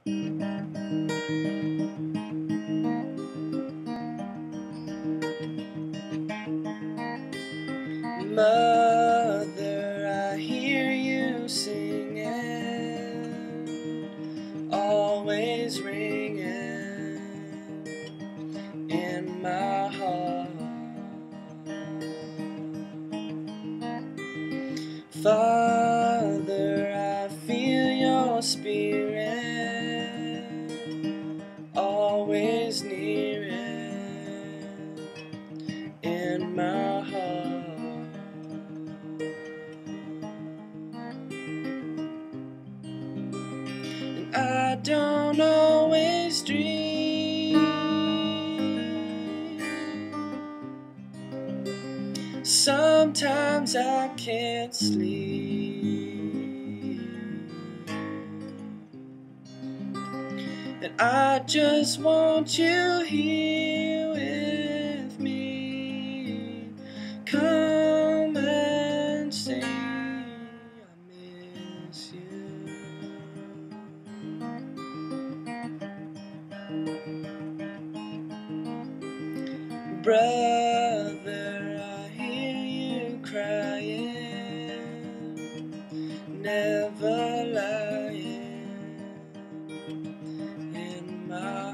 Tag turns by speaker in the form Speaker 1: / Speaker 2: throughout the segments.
Speaker 1: Mother, I hear you singing, always ringing in my heart. Father, I feel your spirit, always near in my heart. And I don't always dream, sometimes I can't sleep, and I just want you here with me. Come and see, I miss you. Brother, I hear you crying, never lying in my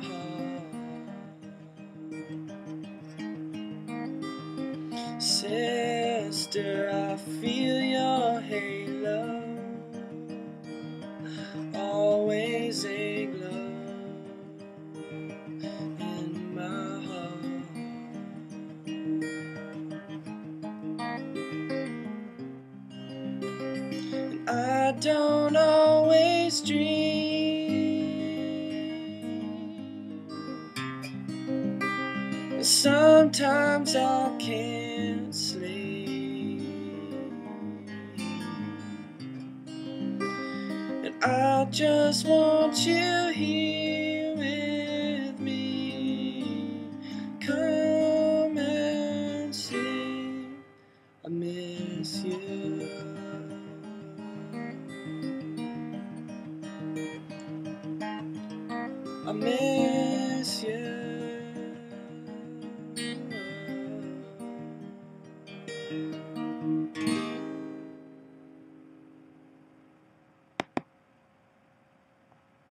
Speaker 1: heart. Sister, I feel your halo, always aglow in my heart. And I don't always dream, sometimes I can't sleep, and I just want you here with me. Come and see, I miss you. I miss